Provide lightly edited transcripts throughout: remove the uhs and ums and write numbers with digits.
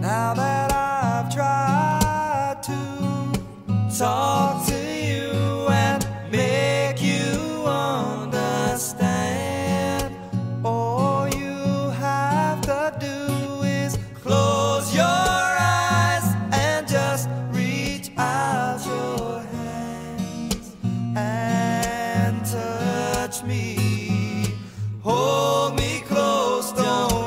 Now that I've tried to talk to you and make you understand, all you have to do is close your eyes and just reach out your hands and touch me. Hold me close, don't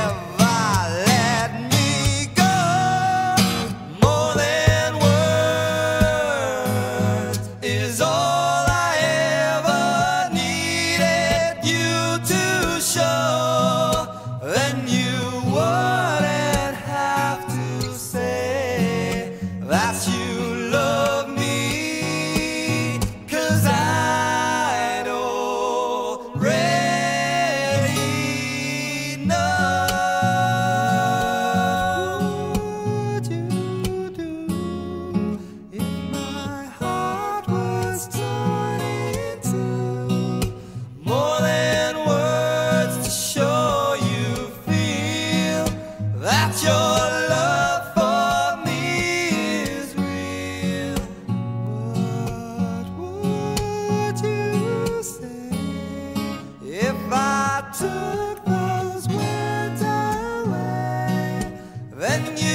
then you wouldn't have to say that you love me, 'cause I'd already know. What would you do if my heart was torn into more than words to show you that your love for me is real? What would you say if I took those words away? Then you